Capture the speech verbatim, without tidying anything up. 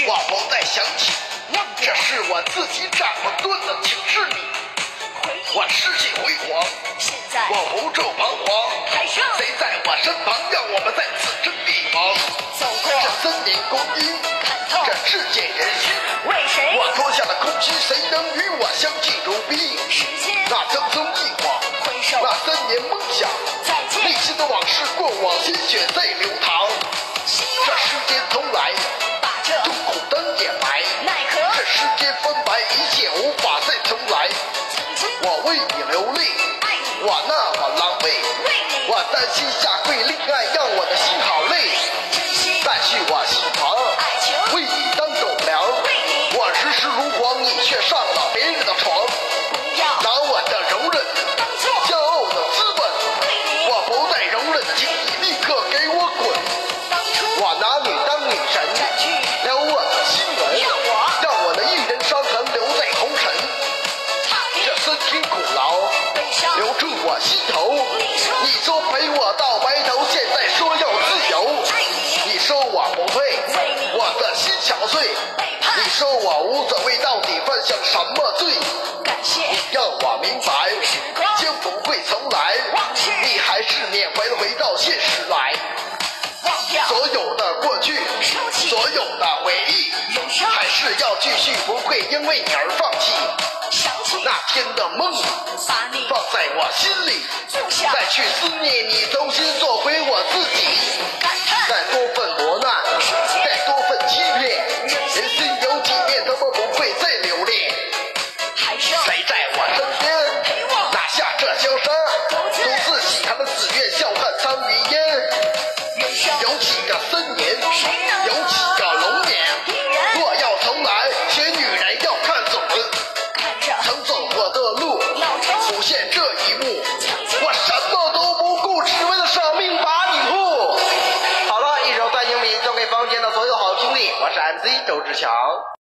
是我不再想起，这是我自己斩不断的情是你。我失去辉煌， 现在我无助彷徨， 海上谁在我身旁，让我们在此争一方。 走过这森林光阴， 看透这世界人心， 为谁我脱下了空虚，谁能与我相敬如宾？ 时间那匆匆一晃， 回首那三年梦想， 再见内心的往事，过往鲜血在流淌。 希这望世间从来， 把这痛苦灯也埋。 奈何这世间分白，一切无法再重来。 曾经我为你流泪， 爱你我那么狼狈， 为你我担心下跪恋爱，让我的心好累。 真心再续我心房， 爱情为你当狗粮。 为你我日时如黄，你却上了别人的床。 不要拿我的容忍， 当作骄傲的资本， 为你我不再容忍，请你立刻给我滚。 当初我拿你当女神， 占据聊我的新闻， 让我让我的一人伤痕留在红尘。 踏遍这酸甜苦劳， 悲伤留住我心头。 你说你说陪我到白头，现在说要自由。 爱你你说我不配， 为你我的心憔悴。 背叛你说我无所谓，到底犯下什么罪？ 感谢让我明白， 时光将不会重来。 往事你还是缅怀的回到现实来。 忘掉所有的过去， 收起所有的回忆， 人生还是要继续，不会因为你而放弃。 想起那天的梦把你放在我心里， 种下再去思念你，重新做回我自己。 感叹再多份磨难，再多份欺骗，人心有几面，他们不会再留恋。 海上谁在我身边陪我拿下这江山？ 独自独自喜谈的紫苑，笑看苍云烟。 人生有几个森年， 谁能有几个龙年？ 一人若要重来，选女人要看准。 看着曾走过的路， 老周浮现这一幕。 曾经我什么都不顾，只为了舍命把你护。好了，一首《断情笔》送给房间的所有好兄弟，我是 M C 周志强。